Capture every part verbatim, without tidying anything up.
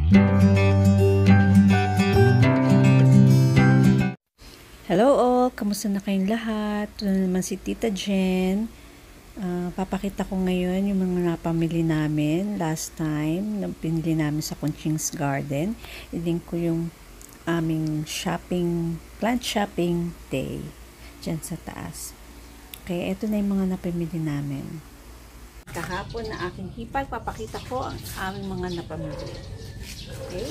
Hello all! Kamusta na kayong lahat? Ito na naman si Tita Jen. Uh, papakita ko ngayon yung mga napamili namin last time na pinili namin sa Conching's Garden. I-link ko yung aming shopping, plant shopping day dyan sa taas. Okay, ito na yung mga napamili namin. Kahapon na aking hipag, papakita ko ang aming mga napamili. Okay?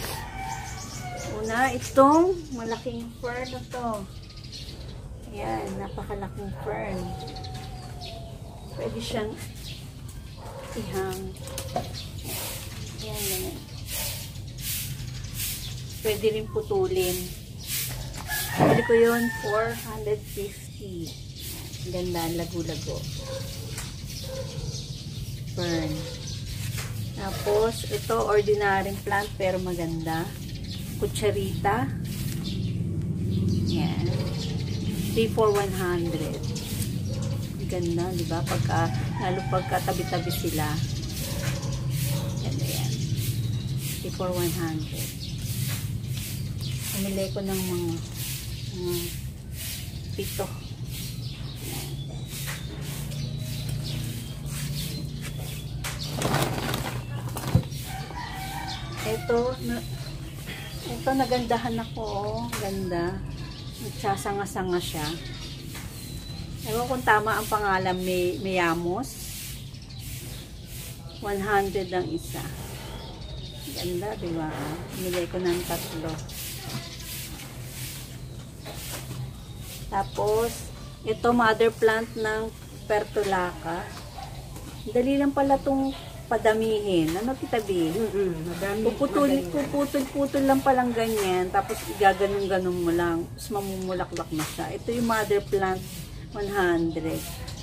Una, itong malaking fern na to. Yan, napakalaking fern. Pwede siyang ihang. Yan, yan. Pwede rin putulin. Pwede ko yun, four hundred fifty. Ganda, lagu-lago. Fern. Tapos, ito, ordinaryong plant pero maganda. Kutsarita. Yan. three for one hundred. Ganda, di ba? Pagka, lalo pagka tabi-tabi sila. Ganda yan. three for one hundred. Pumili ko ng mga mga pito. Ito, na Ito, nagandahan ako, oh. Ganda. Nagsasanga-sanga siya. Ewan kung tama ang pangalan, May, Mayamos. one hundred ang isa. Ganda, diba? Nilay ko ng tatlo. Tapos, ito, mother plant ng Pertulaca. Dali lang pala itong padamihin. Ano kitabi? Mm-hmm. Puputul, puputol-putol lang palang ganyan. Tapos igaganong-ganong mo lang. Tapos mamumulaklak na siya. Ito yung mother plant one hundred.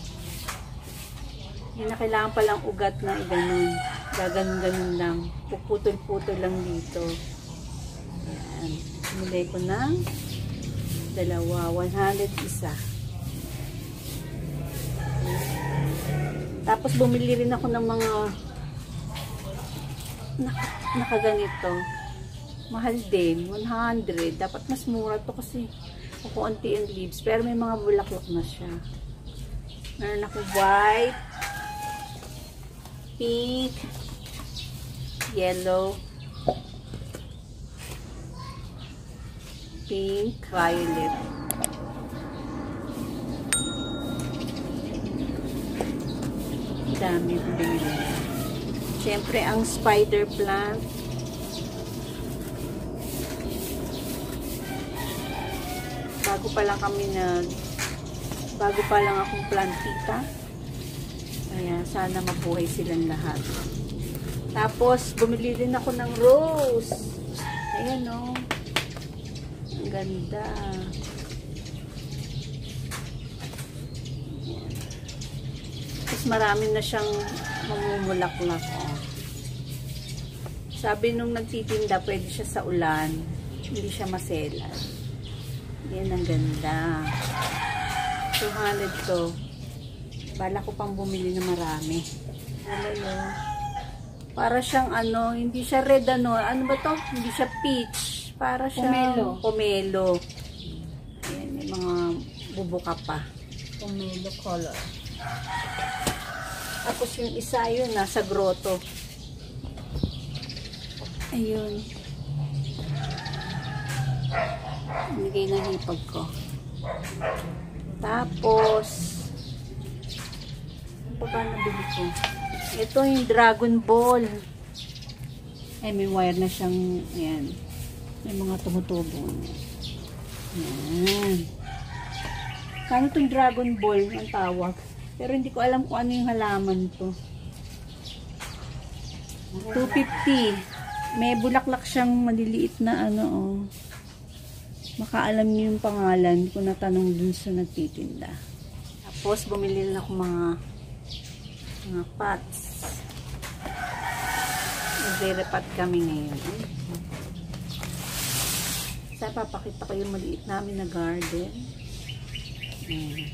Hindi na kailangan palang ugat na iganon. Gaganon-ganon lang. Puputol-putol lang dito. Ayan. Nilay ko ng dalawa. one hundred isa. Tapos bumili rin ako ng mga nakaganito. Mahal din. one hundred. Dapat mas mura to kasi kukunti ang leaves. Pero may mga bulaklak na siya. Meron ako white, pink, yellow, pink, violet. Dami bumili. Siyempre, ang spider plant. Bago pa lang kami nag bago pa lang akong plantita. Kaya sana mabuhay silang lahat. Tapos, bumili din ako ng rose. Ayan o. Oh. Ang ganda. Tapos marami na siyang mamumulaklak. Oh. Sabi nung nagtitinda, pwede siya sa ulan. Hindi siya maselan. Yan ang ganda. two hundred to. Bala ko pang bumili na marami. Ano yun? Para siyang ano, hindi siya red ano. Ano ba to? Hindi siya peach. Para siyang pomelo. Pomelo. Yan, may mga bubuka pa. Pomelo color. Tapos yung isa yun, nasa grotto. Ayun. Nigay na hipag ko. Tapos, ano pa ba nabili ko? Ito yung Dragon Ball. Ay, may wire na siyang, ayan. May mga tumutubo. Ayan. Kano itong Dragon Ball ang tawag? Pero hindi ko alam kung ano yung halaman to. two fifty. May bulaklak siyang maliliit na ano, oh. Makaalam niyo yung pangalan kung natanong dun sa nagtitinda. Tapos, bumili na ako mga mga pots. Nagre-repat kami ngayon. Sa papakita ko yung maliit namin na garden. Ayan.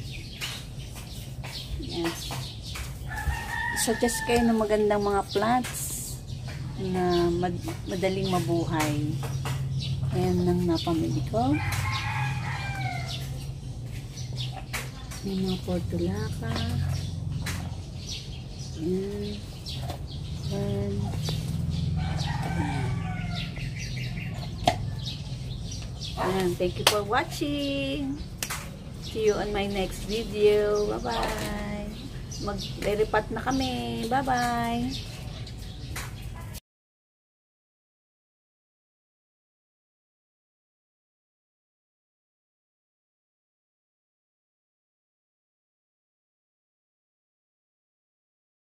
Yes. Suggest kayo ng magandang mga plants. na mad madaling mabuhay. Ayan lang napamili ko. May mga portulaka. Ayan. Ayan. Ayan. Thank you for watching. See you on my next video. Bye-bye. Mag-repot na kami. Bye-bye.